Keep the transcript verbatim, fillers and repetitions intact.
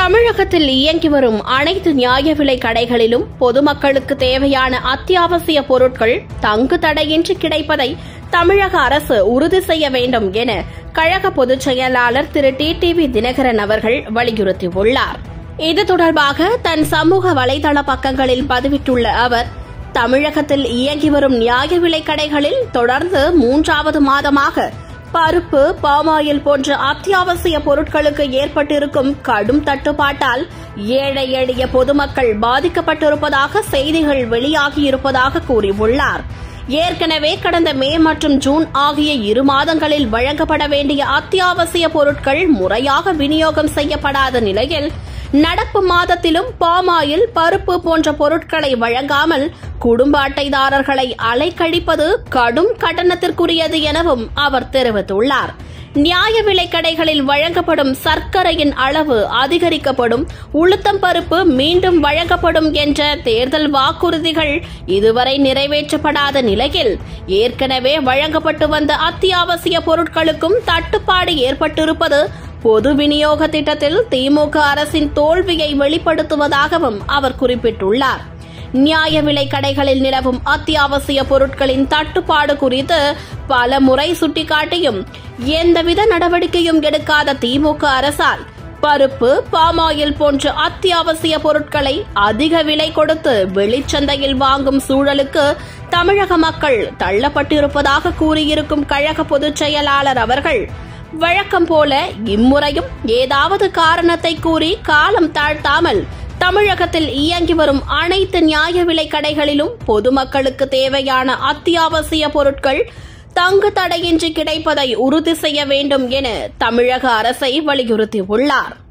தமிழகத்தில் இயங்கி வரும் அனைத்து நியாய விலை கடைகளிலும் பொதுமக்களுக்கு தேவையான அத்தியாவசிய பொருட்கள் தங்கு தடையின்றி கிடைப்பதை தமிழக அரசு உறுதி செய்ய வேண்டும் என கழக பொதுச் செயலாளர் திரு டி டி வி தினகரன் அவர்கள் வலியுறுத்தியுள்ளார். இது தொடர்பாக தன் சமூக வலைதள பக்கங்களில் பதிவிட்டுள்ள அவர், தமிழகத்தில் இயங்கி வரும் நியாய விலை கடைகளில் தொடர்ந்து மூன்றாவது மாதமாக பருப்பு, பாமாயில் போன்ற அத்தியாவசிய பொருட்களுக்கு ஏற்பட்டிருக்கும் கடும் தட்டுப்பாட்டால் ஏழை எளிய பொதுமக்கள் பாதிக்கப்பட்டிருப்பதாக செய்திகள் வெளியாகியிருப்பதாக கூறியுள்ளார். ஏற்கனவே கடந்த மே மற்றும் ஜூன் ஆகிய இரு மாதங்களில் வழங்கப்பட வேண்டிய அத்தியாவசிய பொருட்கள் முறையாக விநியோகம் செய்யப்படாத நிலையில் நடப்பு மாதத்திலும் பாமாயில், பருப்பு போன்ற பொருட்களை வழங்காமல் குடும்ப அட்டைதாரர்களை அலைக்கழிப்பது கடும் கண்டனத்திற்குரியது எனவும் அவர் தெரிவித்துள்ளார். நியாய விலை கடைகளில் வழங்கப்படும் சர்க்கரையின் அளவு அதிகரிக்கப்படும், உளுத்தம் பருப்பு மீண்டும் வழங்கப்படும் என்ற தேர்தல் வாக்குறுதிகள் இதுவரை நிறைவேற்றப்படாத நிலையில் ஏற்கனவே வழங்கப்பட்டு வந்த அத்தியாவசிய பொருட்களுக்கும் தட்டுப்பாடு ஏற்பட்டிருப்பது பொது விநியோக திட்டத்தில் திமுக அரசின் தோல்வியை வெளிப்படுத்துவதாகவும் அவர் குறிப்பிட்டுள்ளார். நியாய விலை கடைகளில் நிலவும் அத்தியாவசிய பொருட்களின் தட்டுப்பாடு குறித்து பல முறை சுட்டிக்காட்டியும் எந்தவித நடவடிக்கையும் எடுக்காத திமுக அரசால் பருப்பு, பாமாயில் போன்ற அத்தியாவசிய பொருட்களை அதிக விலை கொடுத்து வெளிச்சந்தையில் வாங்கும் சூழலுக்கு தமிழக மக்கள் தள்ளப்பட்டிருப்பதாக கூறியிருக்கும் கழக பொதுச் செயலாளர் அவர்கள், வழக்கம் போல இம்முறையும் ஏதாவது காரணத்தை கூறி காலம் தாழ்த்தாமல் தமிழகத்தில் இயங்கி வரும் அனைத்து நியாய விலை கடைகளிலும் பொதுமக்களுக்கு தேவையான அத்தியாவசிய பொருட்கள் தங்கு தடையின்றி கிடைப்பதை உறுதி செய்ய வேண்டும் என தமிழக அரசை வலியுறுத்தியுள்ளார்.